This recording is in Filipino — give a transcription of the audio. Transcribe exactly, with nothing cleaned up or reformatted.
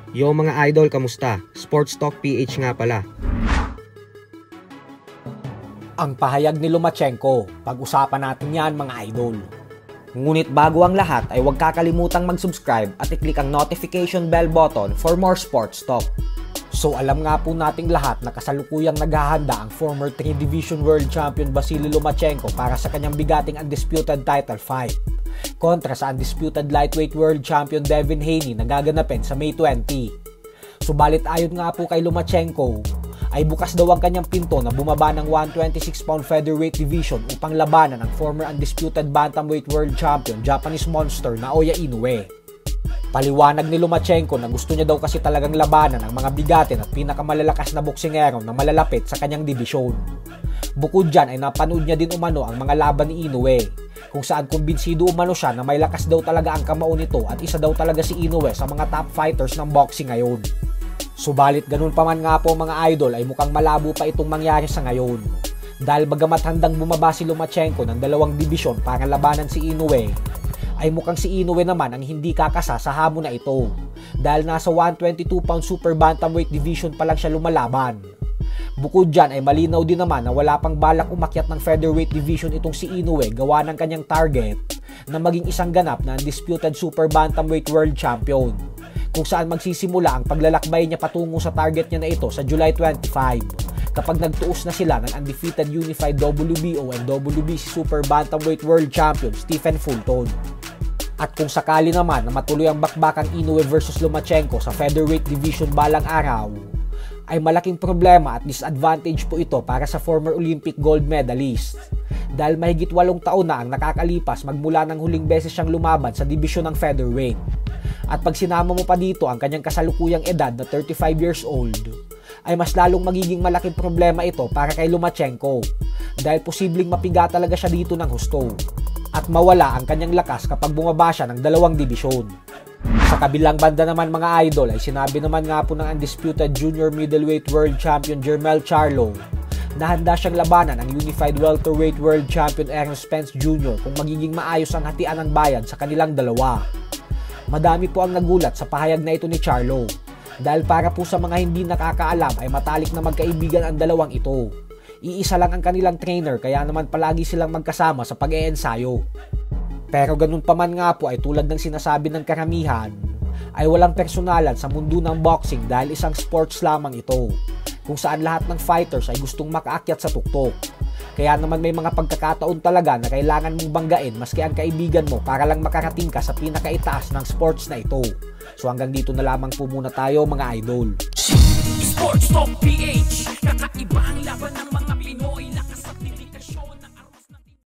Yo mga idol, kamusta? SportsTalk P H nga pala. Ang pahayag ni Lomachenko, pag-usapan natin yan mga idol. Ngunit bago ang lahat ay huwag kakalimutang mag-subscribe at i-click ang notification bell button for more sports talk. So alam nga po nating lahat na kasalukuyang naghahanda ang former three division world champion Vasyl Lomachenko para sa kanyang bigating undisputed title fight kontra sa undisputed lightweight world champion Devin Haney na gaganapin sa May twentieth. Subalit ayon nga po kay Lomachenko, ay bukas daw ang kanyang pinto na bumaba ng one twenty-six pound featherweight division upang labanan ang former undisputed bantamweight world champion Japanese monster Naoya Inoue. Paliwanag ni Lomachenko na gusto niya daw kasi talagang labanan ang mga bigatin at pinakamalalakas na boksingero na malalapit sa kanyang dibisyon. Bukod dyan ay napanood niya din umano ang mga laban ni Inoue, kung saan kumbinsido umano siya na may lakas daw talaga ang kamao nito at isa daw talaga si Inoue sa mga top fighters ng boxing ngayon. Subalit ganun pa man nga po mga idol ay mukhang malabo pa itong mangyari sa ngayon. Dahil bagamat handang bumaba si Lomachenko ng dalawang dibisyon para labanan si Inoue, ay mukhang si Inoue naman ang hindi kakasa sa hamon na ito. Dahil nasa one twenty-two pound super bantamweight division pa lang siya lumalaban. Bukod dyan ay malinaw din naman na wala pang balak umakyat ng featherweight division itong si Inoue gawa ng kanyang target na maging isang ganap na undisputed super bantamweight world champion, kung saan magsisimula ang paglalakbay niya patungo sa target niya na ito sa July twenty-fifth kapag nagtuos na sila ng undefeated unified W B O and W B C super bantamweight world champion Stephen Fulton. At kung sakali naman na matuloy ang bakbakang Inoue versus Lomachenko sa featherweight division balang araw, ay malaking problema at disadvantage po ito para sa former Olympic gold medalist. Dahil mahigit walong taon na ang nakakalipas magmula ng huling beses siyang lumaban sa dibisyon ng featherweight. At pag sinama mo pa dito ang kanyang kasalukuyang edad na thirty-five years old, ay mas lalong magiging malaking problema ito para kay Lomachenko dahil posibleng mapiga talaga siya dito ng husto at mawala ang kanyang lakas kapag bumaba siya ng dalawang dibisyon. Sa kabilang banda naman mga idol ay sinabi naman nga po ng undisputed junior middleweight world champion Jermell Charlo na handa siyang labanan ang unified welterweight world champion Errol Spence Junior kung magiging maayos ang hatian ng bayan sa kanilang dalawa. Madami po ang nagulat sa pahayag na ito ni Charlo dahil para po sa mga hindi nakakaalam ay matalik na magkaibigan ang dalawang ito. Iisa lang ang kanilang trainer kaya naman palagi silang magkasama sa pag-eensayo. Pero ganun pa man nga po ay tulad ng sinasabi ng karamihan ay walang personalan sa mundo ng boxing dahil isang sports lamang ito kung saan lahat ng fighters ay gustong makaakyat sa tuktok. Kaya naman may mga pagkakataon talaga na kailangan mong banggain maski ang kaibigan mo para lang makarating ka sa pinakaitaas ng sports na ito. So hanggang dito na lamang po muna tayo mga idol. SportsTalk P H, kakaiba